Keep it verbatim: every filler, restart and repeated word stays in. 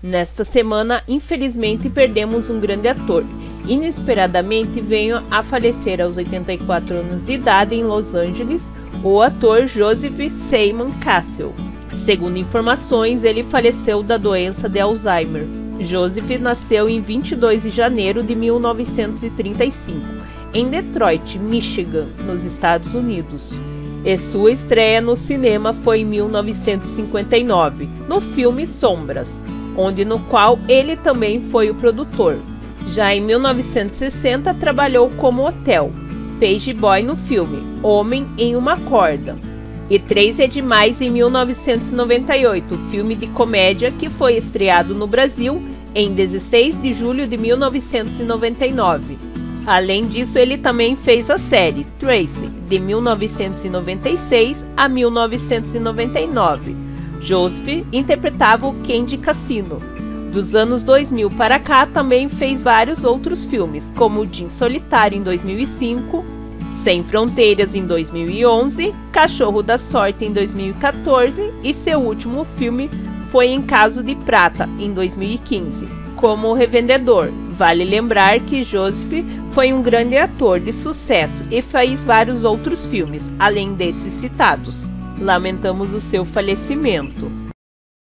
Nesta semana, infelizmente, perdemos um grande ator. Inesperadamente veio a falecer aos oitenta e quatro anos de idade em Los Angeles o ator Joseph Seaman Cassell. Segundo informações, ele faleceu da doença de Alzheimer. Joseph nasceu em vinte e dois de janeiro de mil novecentos e trinta e cinco, em Detroit, Michigan, nos Estados Unidos. E sua estreia no cinema foi em mil novecentos e cinquenta e nove, no filme Sombras, onde no qual ele também foi o produtor. Já em mil novecentos e sessenta trabalhou como hotel, page boy no filme Homem em uma Corda. E Três é Demais em mil novecentos e noventa e oito, filme de comédia que foi estreado no Brasil em dezesseis de julho de mil novecentos e noventa e nove. Além disso, ele também fez a série Tracy, de mil novecentos e noventa e seis a mil novecentos e noventa e nove. Joseph interpretava o Ken de Cassino. Dos anos dois mil para cá, também fez vários outros filmes, como Jim Solitário em dois mil e cinco, Sem Fronteiras em dois mil e onze, Cachorro da Sorte em dois mil e quatorze e seu último filme foi Em Caso de Prata em dois mil e quinze, como revendedor. Vale lembrar que Joseph foi um grande ator de sucesso e fez vários outros filmes, além desses citados. Lamentamos o seu falecimento.